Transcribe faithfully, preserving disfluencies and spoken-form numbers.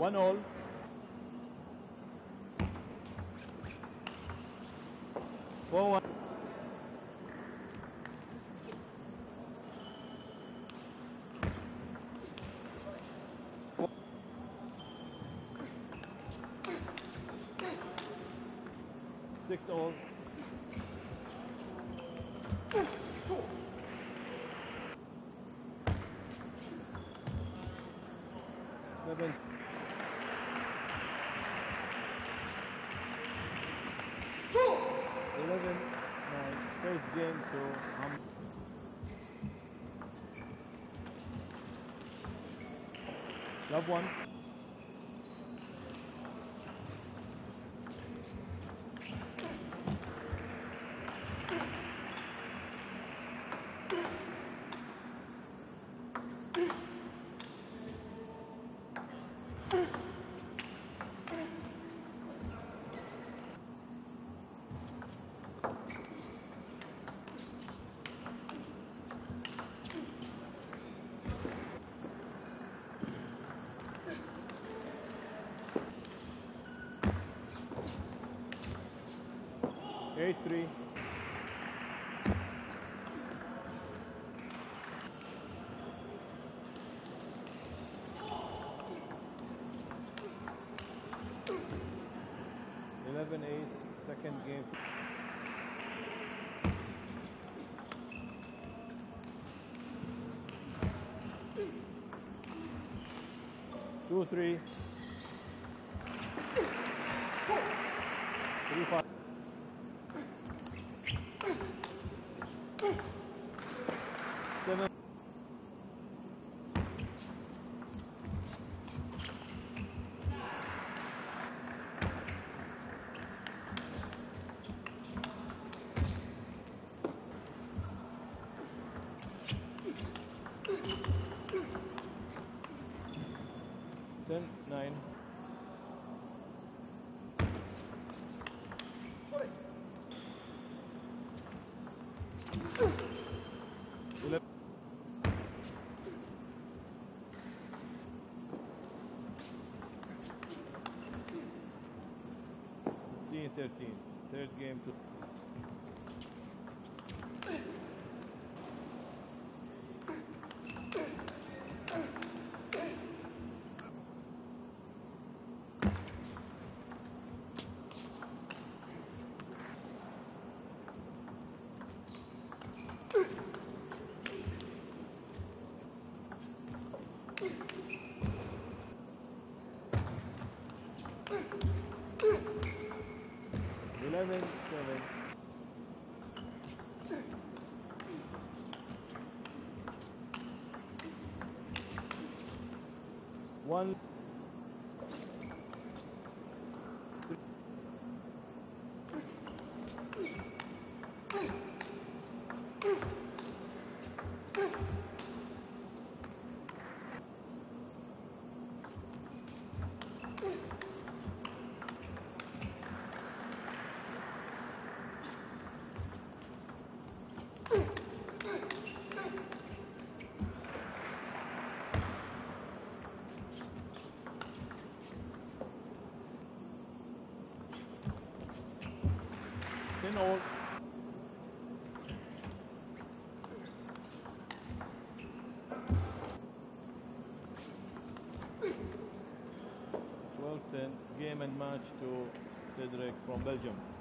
One all. Four one. Six all. Seven. Eleven. Nine. First game to um, love one. Eight three. Eleven eight. Second game. Two three. Three five. Seven. Ten nine. Eleven. Fifteen thirteen. Third game to eleven seven. One. Ten all. Twelve ten. Game and match to Cedric from Belgium.